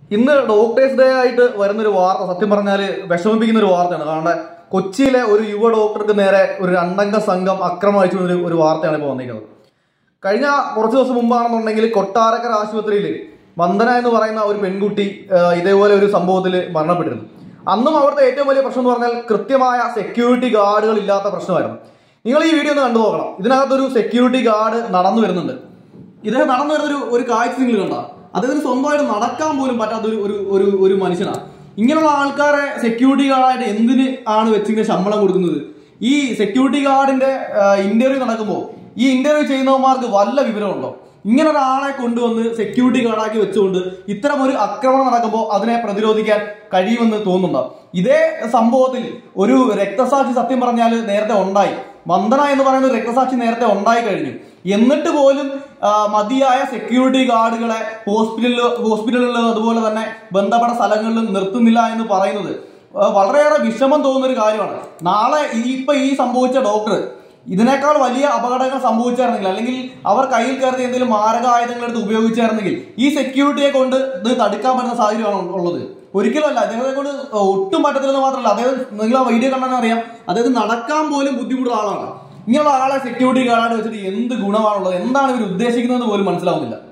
ഇന്ന് doctors day ആയിട്ട് വരുന്നൊരു വാർത്ത സത്യം പറഞ്ഞാൽ വിഷമിപ്പിക്കുന്ന ഒരു വാർത്തയാണ്. കാരണം കൊച്ചിയിലെ ഒരു യുവ ഡോക്ടർക്ക് നേരെ ഒരു 2 അംഗ സംഘം അക്രമം അയച്ചു ഒരു വാർത്തയാണ് ഇപ്പോൾ വന്നിരിക്കുന്നത്. കഴിഞ്ഞ കുറച്ച് ദിവസം മുമ്പാണെന്നുണ്ടെങ്കിൽ കൊട്ടാരക്കര ആശുപത്രിയിൽ വന്ദന എന്ന് പറയുന്ന ഒരു പെൺകുട്ടി ഇതേപോലെ ഒരു സംഭവത്തിൽ മരണപ്പെട്ടിരുന്നു. അന്നും അവിടുത്തെ ഏറ്റവും വലിയ പ്രശ്നം എന്ന് പറഞ്ഞാൽ കൃത്യമായ സെക്യൂരിറ്റി ഗാർഡുകൾ ഇല്ലാത്ത പ്രശ്നമായിരുന്നു. നിങ്ങൾ ഈ വീഡിയോ ഒന്ന് കണ്ടു നോക്കണം. ഇതിനകത്തൊരു സെക്യൂരിറ്റി ഗാർഡ് നടന്നു വരുന്നുണ്ട്. ഇദ്ദേഹം നടന്നു വരുന്ന ഒരു കാഴ്ച നിങ്ങൾ കണ്ട, അദ്ദേഹത്തിന് സ്വന്തമായിട്ട് നടക്കാൻ പോലും പറ്റാത്ത ഒരു മനുഷ്യനാണ്. ഇങ്ങനെയുള്ള ആൾക്കാരെ സെക്യൂരിറ്റി ഗാർഡായിട്ട് എന്തിന് ആണ് വെച്ചിങ്ങനെ ശമ്പളം കൊടുക്കുന്നത്? ഈ സെക്യൂരിറ്റി ഗാർഡിന്റെ ഇന്റർവ്യൂ നടക്കുമ്പോൾ ഈ ഇന്റർവ്യൂ ചെയ്യുന്നവന്മാർക്ക് വല്ല വിവരമുണ്ടോ? ഇങ്ങനെ ഒരാളെ കൊണ്ടുവന്ന് സെക്യൂരിറ്റി ഗാർഡാക്കി വെച്ചുകൊണ്ട് ഇത്തരം ഒരു ആക്രമണം നടക്കുമ്പോൾ അതിനെ പ്രതിരോധിക്കാൻ കഴിയുമെന്ന് തോന്നുന്നുണ്ടോ? ഇതേ സംഭവത്തിൽ ഒരു രക്തസാക്ഷി സത്യം പറഞ്ഞാൽ നേരത്തെ ഉണ്ടായി. വന്ദന എന്ന് പറയുന്ന രക്തസാക്ഷി നേരത്തെ ഉണ്ടായി കഴിഞ്ഞു. എന്നിട്ട് പോലും മതിയായ സെക്യൂരിറ്റി ഗാർഡുകളെ ഹോസ്പിറ്റലുകളിലും അതുപോലെ തന്നെ ബന്ധപ്പെട്ട സ്ഥലങ്ങളിലും നിർത്തുന്നില്ല എന്ന് പറയുന്നത് വളരെയേറെ വിഷമം തോന്നുന്ന ഒരു കാര്യമാണ്. നാളെ ഈ സംഭവിച്ച ഡോക്ടർ ഇതിനേക്കാൾ വലിയ അപകടങ്ങൾ സംഭവിച്ചായിരുന്നെങ്കിൽ, അല്ലെങ്കിൽ അവർ കയ്യിൽ കയറി എന്തെങ്കിലും മാരകായുധങ്ങൾ എടുത്ത് ഉപയോഗിച്ചായിരുന്നെങ്കിൽ ഈ സെക്യൂരിറ്റിയെ കൊണ്ട് ഇത് തടുക്കാൻ പറ്റുന്ന സാഹചര്യമാണ് ഉള്ളത്. ഒരിക്കലുമല്ല. അദ്ദേഹത്തെ കൊണ്ട് ഒട്ടും പറ്റത്തില്ലെന്ന് മാത്രമല്ല, അദ്ദേഹം നിങ്ങൾ ആ വീഡിയോ കണ്ടാൽ അറിയാം, അദ്ദേഹം നടക്കാൻ പോലും ബുദ്ധിമുട്ടുള്ള ആളാണ്. ഇങ്ങനെയുള്ള ആളെ സെക്യൂരിറ്റി ഗാർഡായിട്ട് വെച്ചിട്ട് എന്ത് ഗുണമാണുള്ളത്? എന്താണ് ഇവർ ഉദ്ദേശിക്കുന്നത് പോലും മനസ്സിലാവുന്നില്ല.